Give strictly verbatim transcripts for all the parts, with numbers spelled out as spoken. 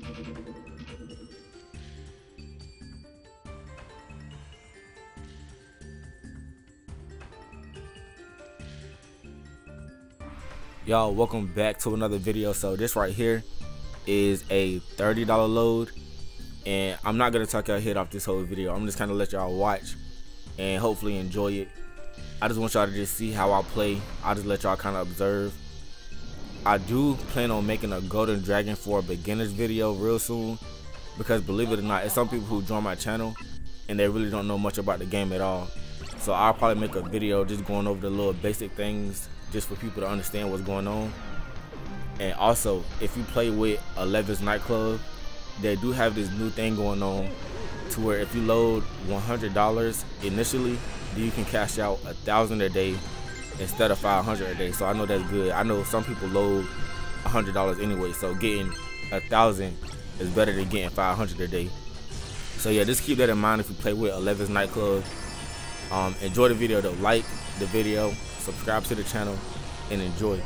Y'all, welcome back to another video. So this right here is a thirty dollar load, and I'm not gonna talk y'all head off this whole video. I'm just kind of let y'all watch and hopefully enjoy it. I just want y'all to just see how I play. I'll just let y'all kind of observe. I do plan on making a golden dragon for a beginners video real soon, because believe it or not, it's some people who join my channel and they really don't know much about the game at all. So I'll probably make a video just going over the little basic things just for people to understand what's going on. And also, if you play with Eleven's Nightclub, they do have this new thing going on to where if you load one hundred dollars initially, then you can cash out a thousand a day instead of five hundred a day. So I know that's good. I know some people load one hundred dollars anyway, so getting a thousand is better than getting five hundred a day. So yeah, just keep that in mind if you play with Eleven's Nightclub. Um, enjoy the video though. Like the video, subscribe to the channel, and enjoy.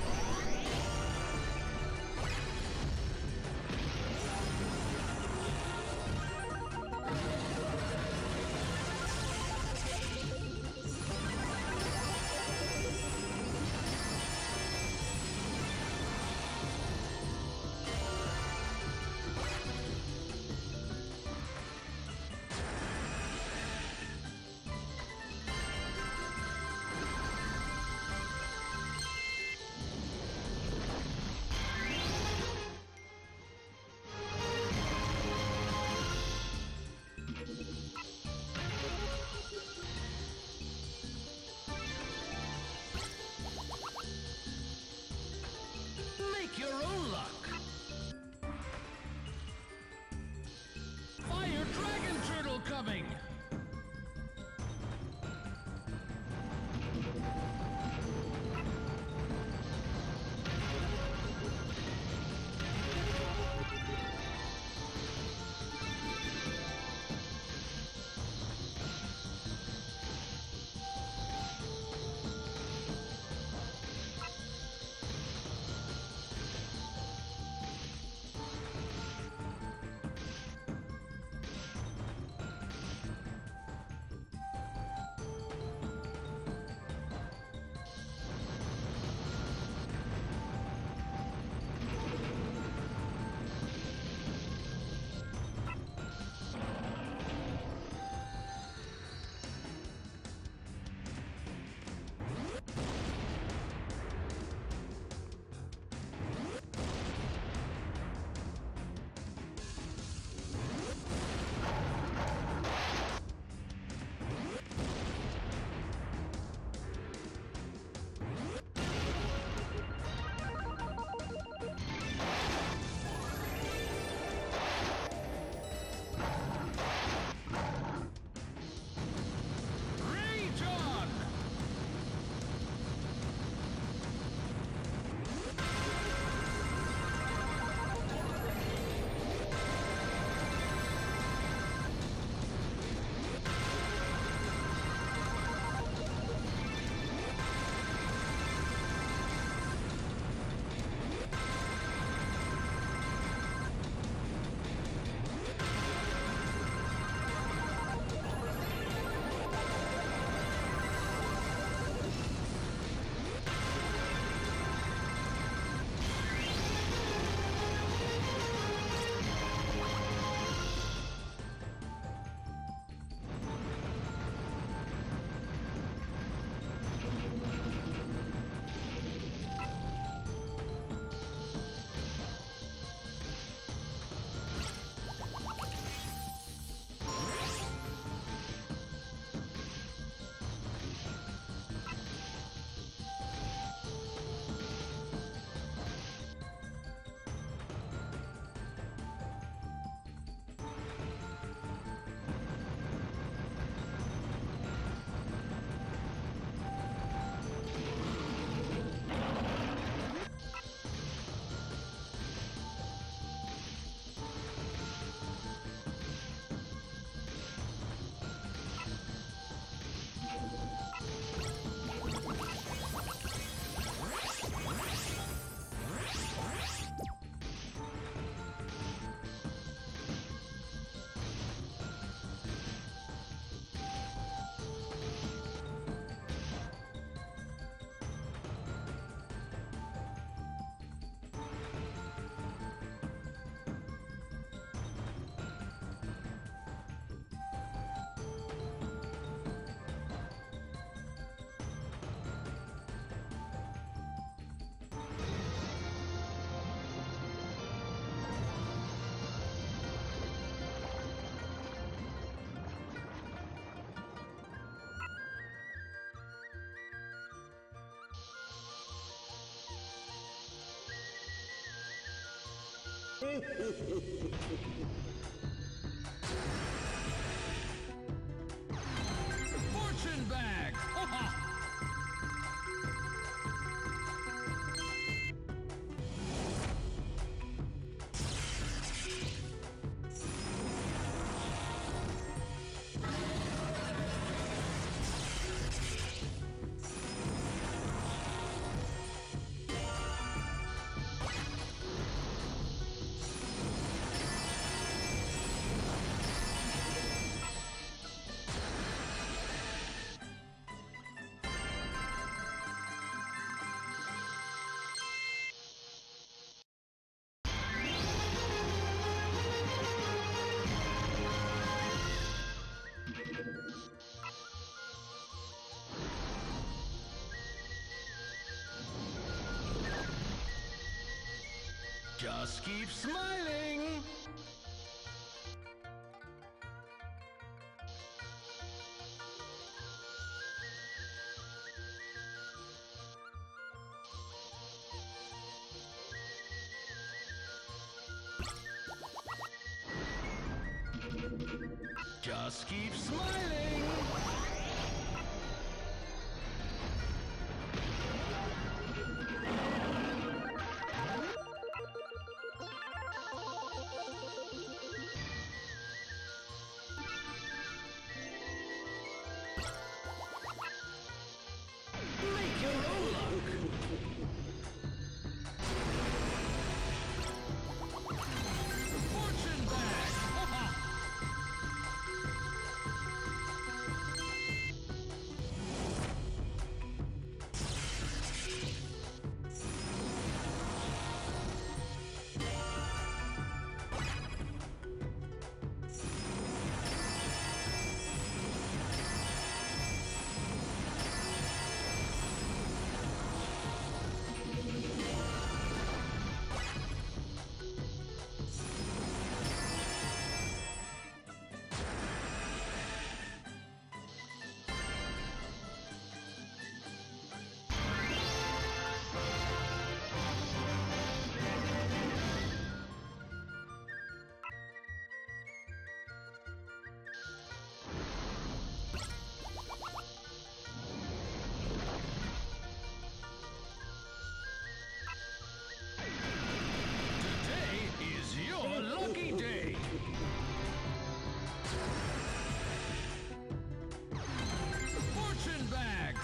Fortune bag! Just keep smiling! Just keep smiling! Make your own luck! Fortune bag! Your lucky day! Fortune bag!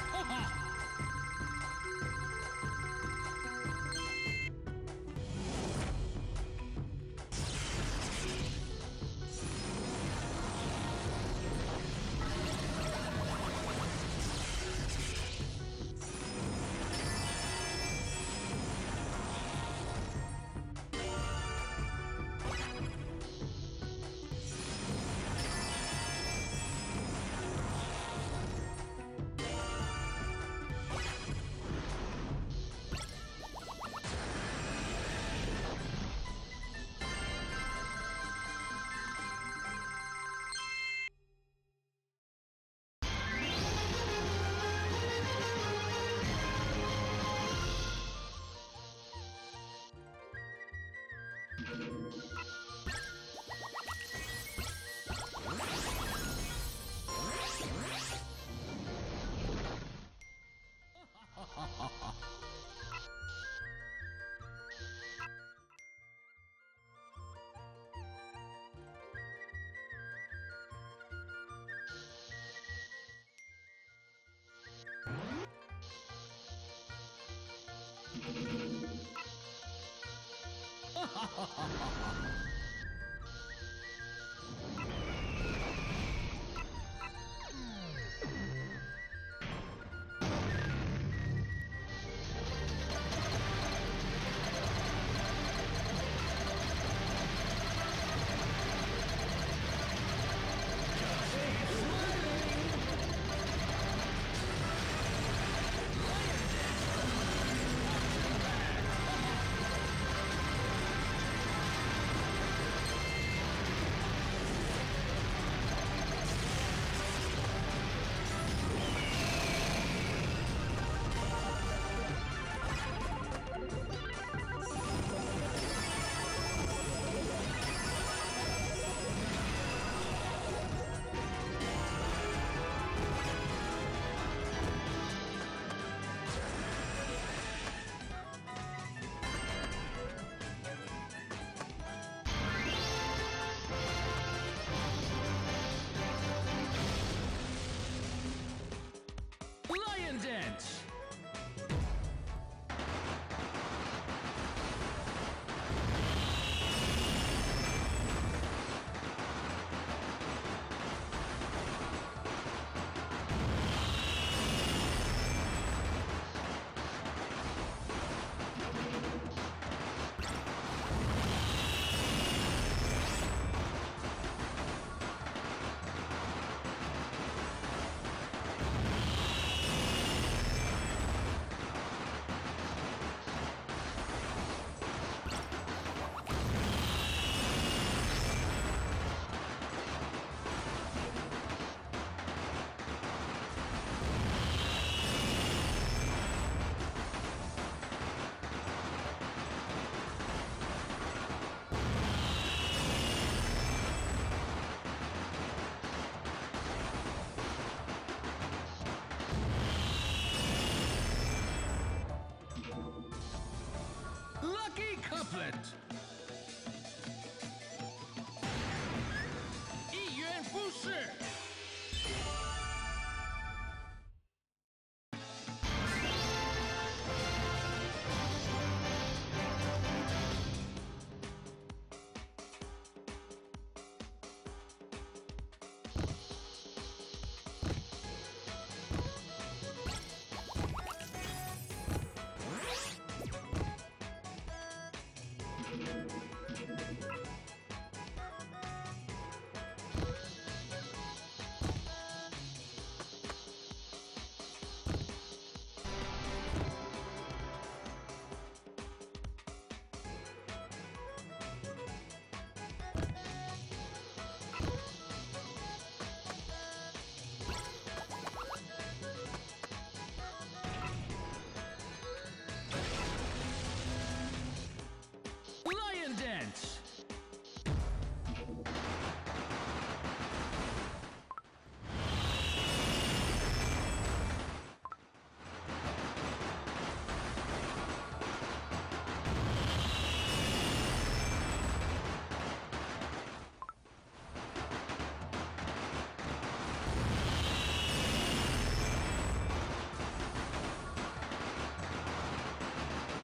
couplet. 一元复始。